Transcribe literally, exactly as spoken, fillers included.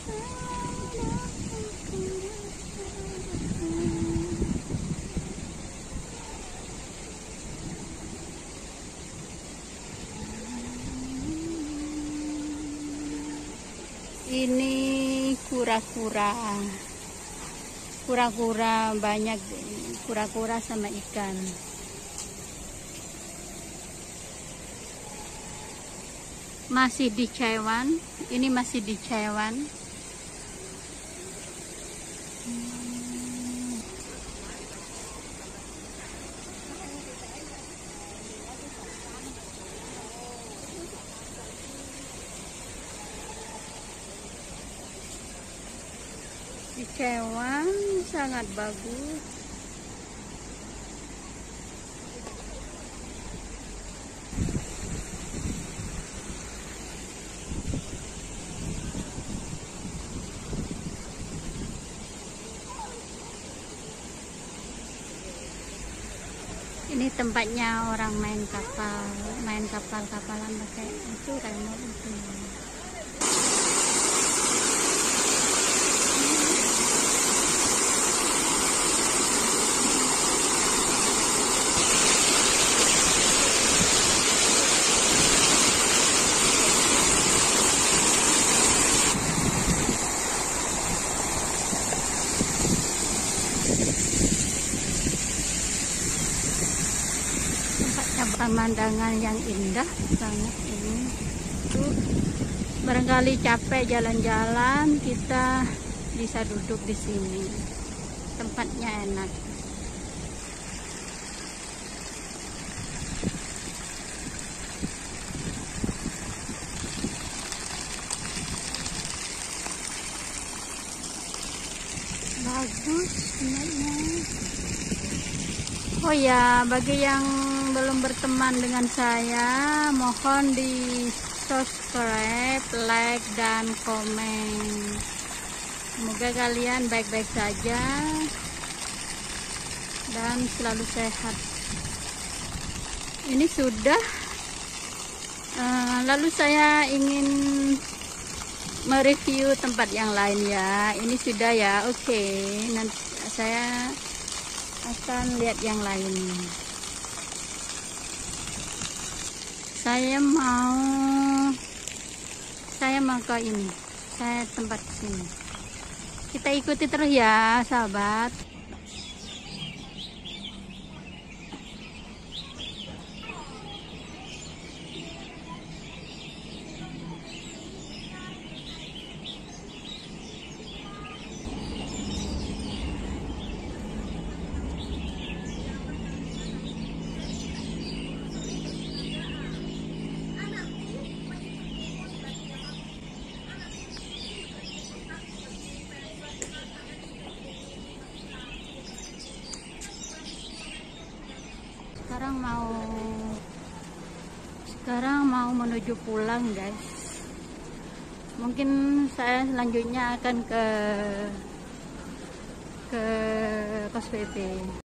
Ini kura-kura, kura-kura banyak, kura-kura sama ikan. Masih di Chaiwan, ini masih di Chaiwan. Di Chaiwan sangat bagus. Ini tempatnya orang main kapal, main kapal-kapalan pakai itu remote itu. Pemandangan yang indah banget ini. Tuh, barangkali capek jalan-jalan, kita bisa duduk di sini. Tempatnya enak. Bagus tempatnya. Oh ya, bagi yang belum berteman dengan saya, mohon di subscribe, like, dan komen. Semoga kalian baik-baik saja dan selalu sehat. Ini sudah, uh, lalu saya ingin mereview tempat yang lain ya. Ini sudah ya, oke. Okay. Nanti saya akan lihat yang lain. Saya mau saya mau ke ini, saya tempat sini. Kita ikuti terus ya, sahabat. Sekarang mau sekarang mau menuju pulang, guys. Mungkin saya selanjutnya akan ke ke Kos B B.